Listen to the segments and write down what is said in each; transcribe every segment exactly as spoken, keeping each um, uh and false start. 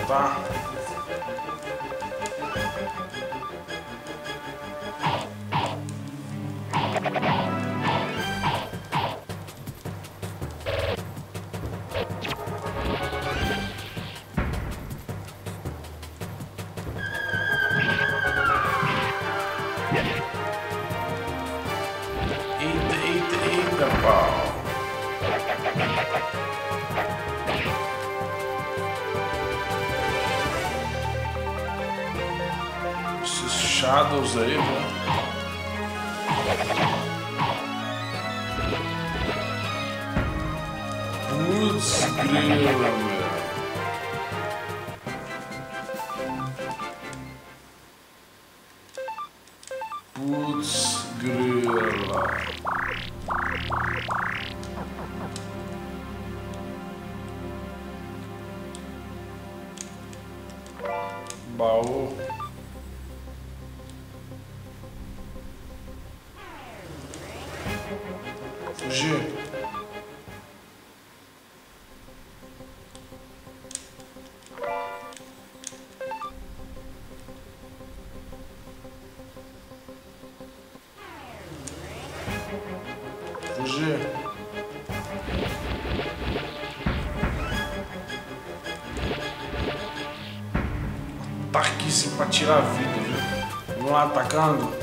tá? Eita, eita, eita, pau. Esses shadows aí, né? Putz, grila, meu. Putz, grila. Baú. Fugir. Fugir. Ataque-se pra tirar a vida, viu? Vamos lá atacando.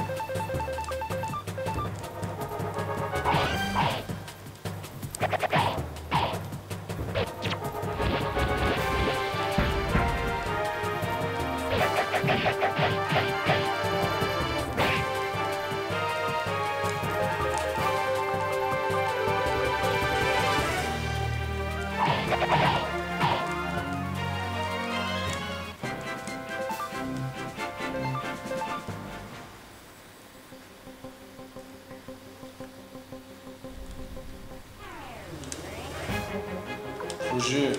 Fugir.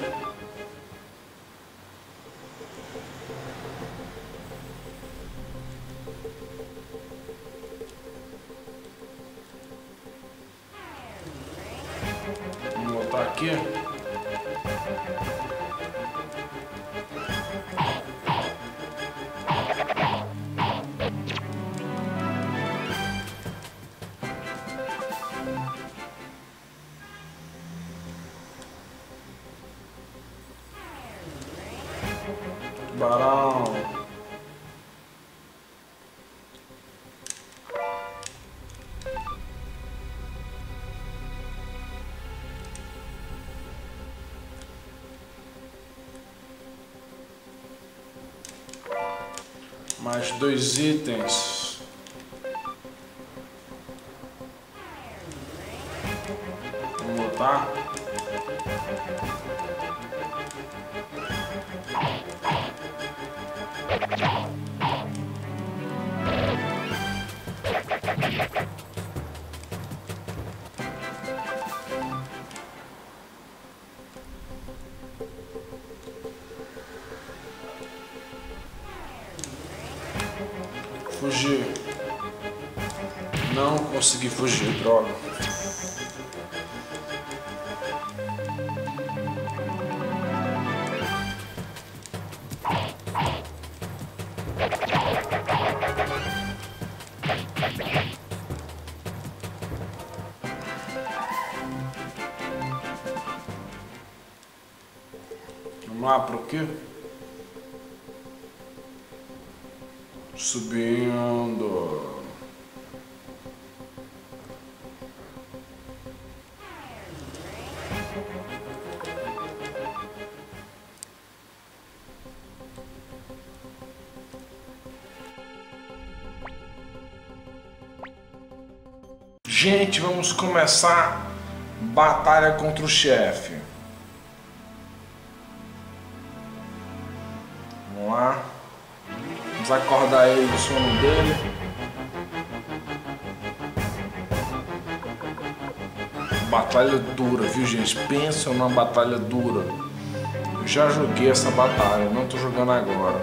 Vamos botar aqui. Tubarão. Mais dois itens. Vamos botar. Fugir. Não consegui fugir, droga. Vamos lá, pro quê? Subindo. Gente, vamos começar batalha contra o chefe. Vamos lá. Vamos acordar ele do sono dele. Batalha dura, viu, gente? Pensa numa batalha dura. Eu já joguei essa batalha, não tô jogando agora.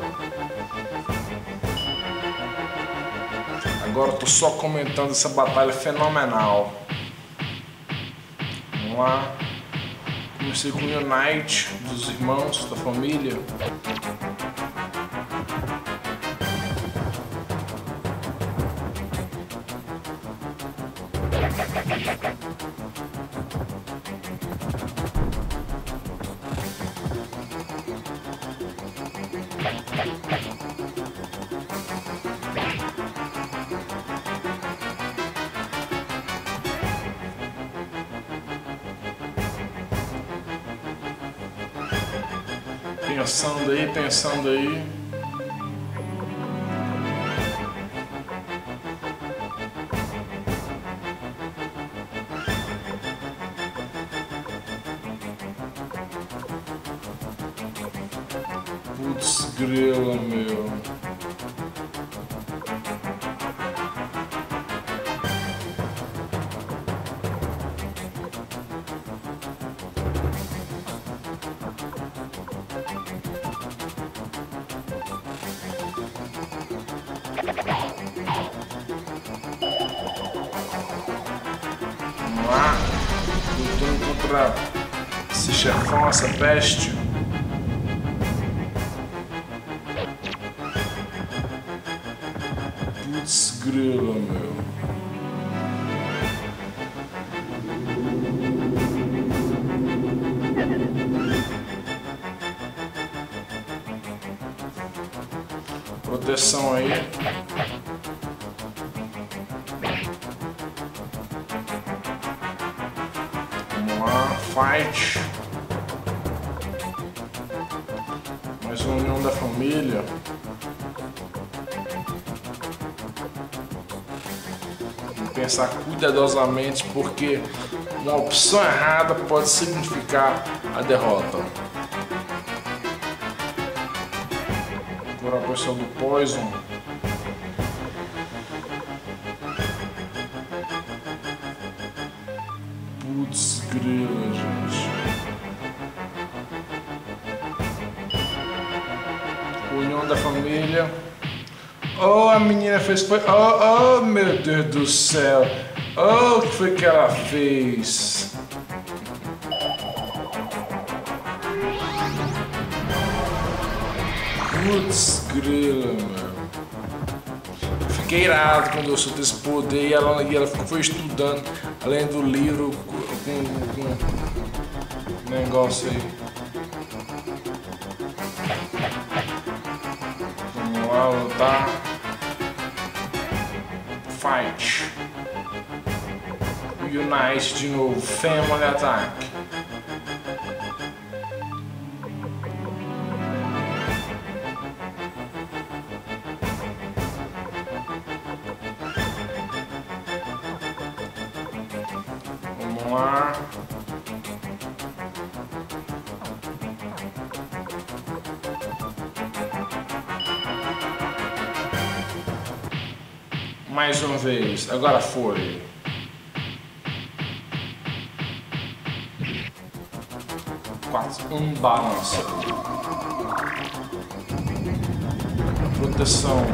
Agora eu tô só comentando essa batalha fenomenal. Vamos lá. Comecei com o Unite dos irmãos, da família. Pensando aí, pensando aí. Putz, grila, meu. Vamos lá, lutando contra esse chefão, essa peste. Putz, grila, meu. Proteção aí. Fight. Mais uma união da família. Vamos pensar cuidadosamente, porque uma opção errada pode significar a derrota. Agora a pessoa do Poison. Putz, grila, gente. União da família. Oh, a menina fez foi. Oh, oh, meu Deus do céu. Oh, o que foi que ela fez? Putz, grila, meu. Fiquei irado quando eu soltei esse poder e ela, e ela foi estudando, além do livro, com, com negócio aí. Vamos lá lutar. Fight. Unite de novo. Family Attack. Vamos lá. Mais uma vez. Agora foi. Quatro. Um balance. Proteção.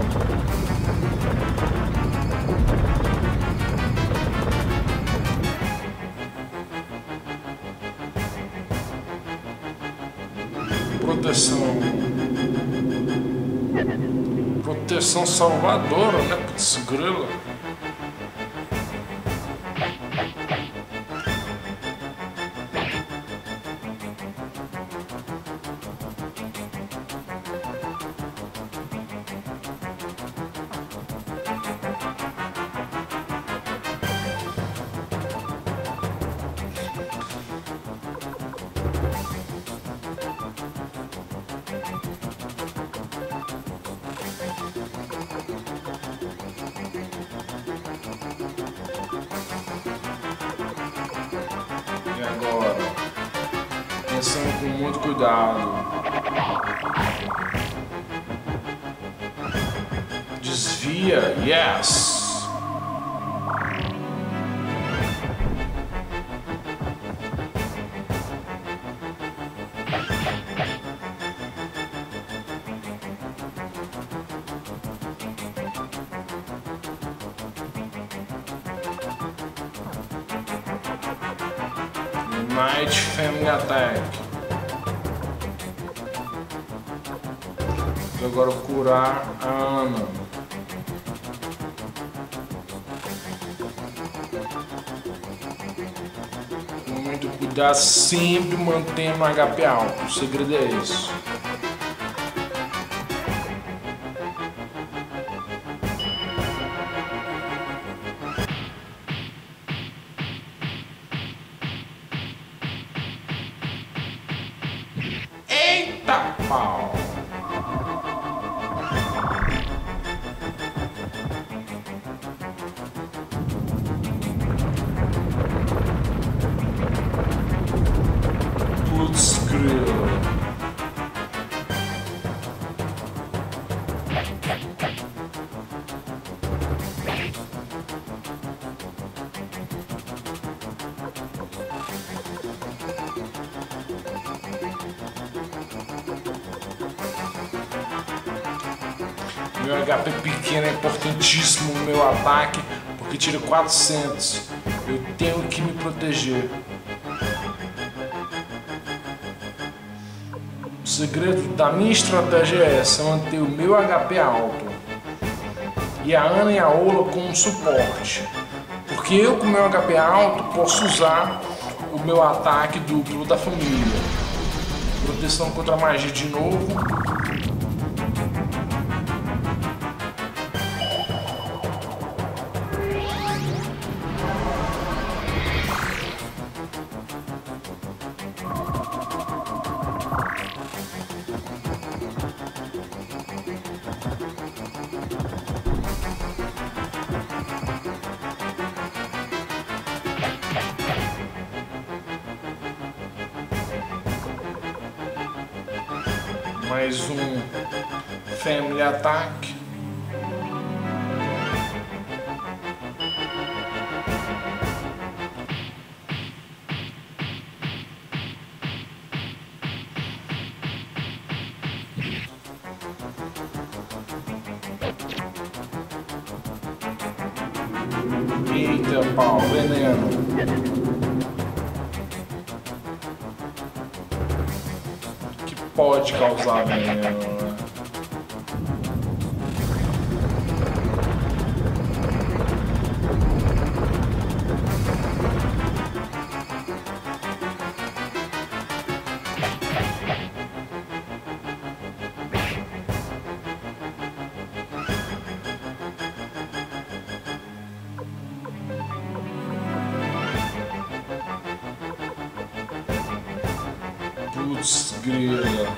Proteção. Proteção salvadora, né? Putz, grila. E agora, pensando com muito cuidado. Desvia, yes! Night Family Attack. E agora curar a Ana. Muito cuidado, sempre mantendo o H P alto. O segredo é esse. Eita pau! Putz, grilo. Meu H P pequeno é importantíssimo no meu ataque, porque tira quatrocentos. Eu tenho que me proteger. O segredo da minha estratégia é essa, manter o meu H P alto. E a Ana e a Ola como suporte. Porque eu com o meu H P alto posso usar o meu ataque duplo da família. Proteção contra a magia de novo. Mais um Family Attack. Eita pau, veneno. Pode causar veneno, né? Putz, grila.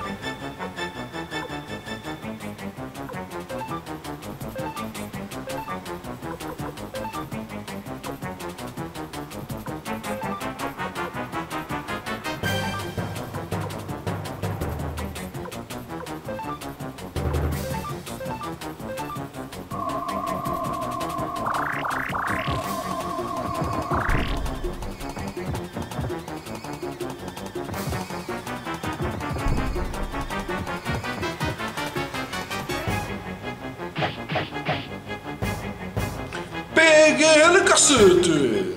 Peguei ele, cacete!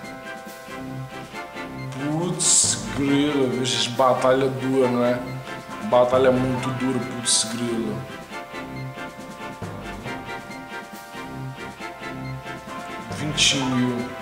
Putz, grila, vixe, batalha dura, não é? Batalha muito dura, putz, grila. vinte mil.